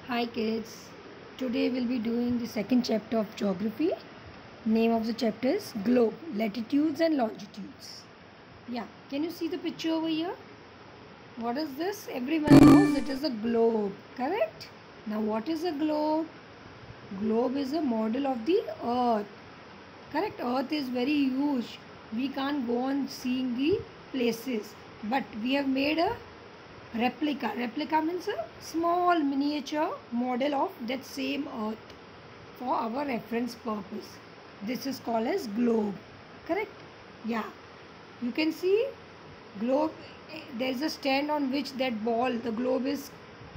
Hi kids, today we'll be doing the second chapter of geography. Name of the chapter is Globe, Latitudes and Longitudes. Yeah, can you see the picture over here? What is this? Everyone knows it is a globe, correct? Now what is a globe? Globe is a model of the earth. Correct? Earth is very huge. We can't go on seeing the places. But we have made a replica. Replica means a small miniature model of that same earth for our reference purpose. This is called as globe. Correct? Yeah. You can see globe. There is a stand on which that ball, the globe is,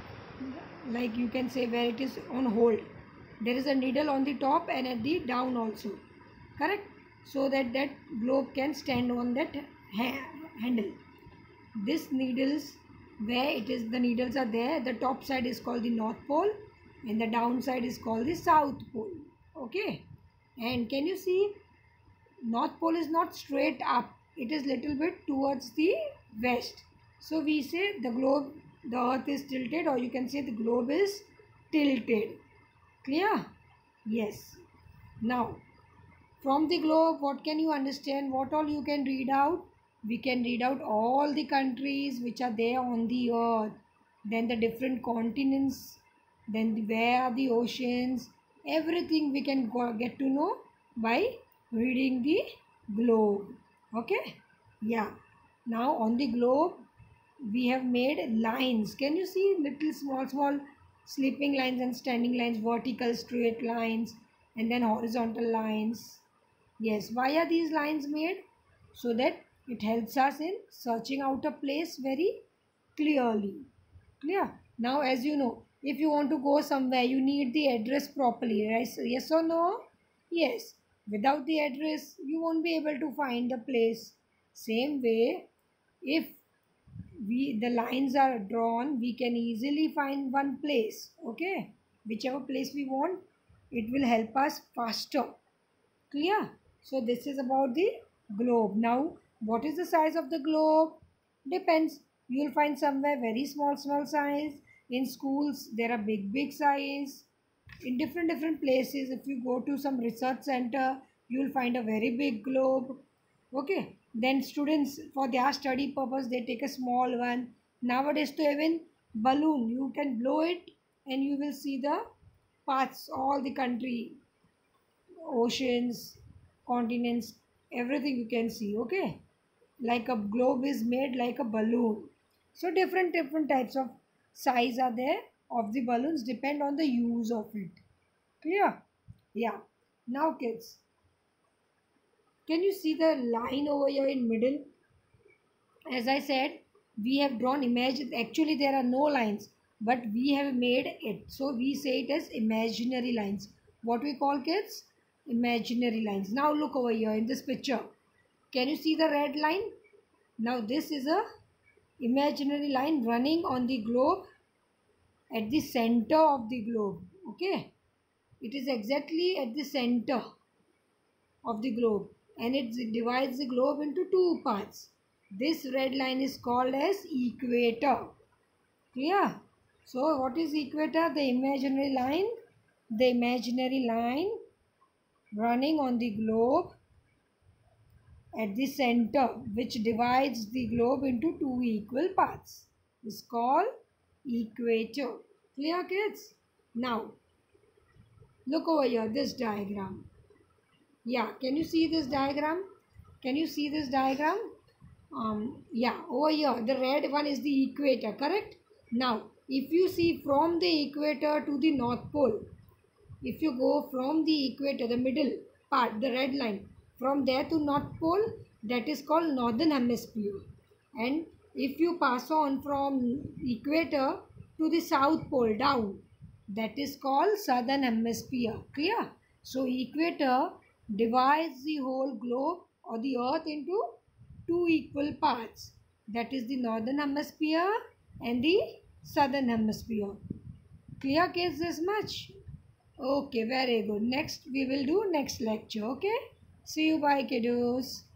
like you can say, where it is on hold. There is a needle on the top and at the down also. Correct? So that that globe can stand on that handle. This needles, where it is, the needles are there, the top side is called the north pole and the down side is called the south pole. Okay, and can you see north pole is not straight up, it is little bit towards the west. So we say the globe, the earth is tilted, or you can say the globe is tilted. Clear? Yes. Now from the globe, what can you understand? What all you can read out? We can read out all the countries which are there on the earth, then the different continents, then where are the oceans, everything we can get to know by reading the globe. Okay? Yeah. Now on the globe, we have made lines. Can you see little small sleeping lines and standing lines, vertical straight lines, and then horizontal lines? Yes, why are these lines made? So that it helps us in searching out a place very clearly. Clear? Now as you know, if you want to go somewhere, you need the address properly, right? So yes or no? Yes. Without the address, you won't be able to find the place. Same way, if the lines are drawn, we can easily find one place. Okay? Whichever place we want, it will help us faster. Clear? So this is about the globe. Now what is the size of the globe? Depends. You will find somewhere very small size. In schools there are big size. In different places, if you go to some research center, you will find a very big globe. Okay, then students, for their study purpose, they take a small one. Nowadays to even balloon, you can blow it and you will see the parts, all the country, oceans, continents, everything you can see. Okay, like a globe is made like a balloon. So different types of size are there of the balloons, depend on the use of it. Clear? Yeah. Now kids, can you see the line over here in middle? As I said, we have drawn image. Actually there are no lines, but we have made it, so we say it as imaginary lines. What we call, kids? Imaginary lines. Now look over here in this picture. Can you see the red line? Now this is a imaginary line running on the globe at the center of the globe. Okay, it is exactly at the center of the globe and it divides the globe into two parts. This red line is called as equator. Clear? So what is equator? The imaginary line. The imaginary line running on the globe at the center, which divides the globe into two equal parts, is called equator. Clear, kids? Now look over here, this diagram. Yeah, can you see this diagram? Can you see this diagram? Yeah, over here the red one is the equator, correct? Now if you see from the equator to the north pole, if you go from the equator, the middle part, the red line, from there to north pole, that is called northern hemisphere. And if you pass on from equator to the south pole down, that is called southern hemisphere. Clear? So equator divides the whole globe or the earth into two equal parts, that is the northern hemisphere and the southern hemisphere. Clear, kids, this much? Okay, very good. Next we will do next lecture. Okay, see you. Bye, kiddos.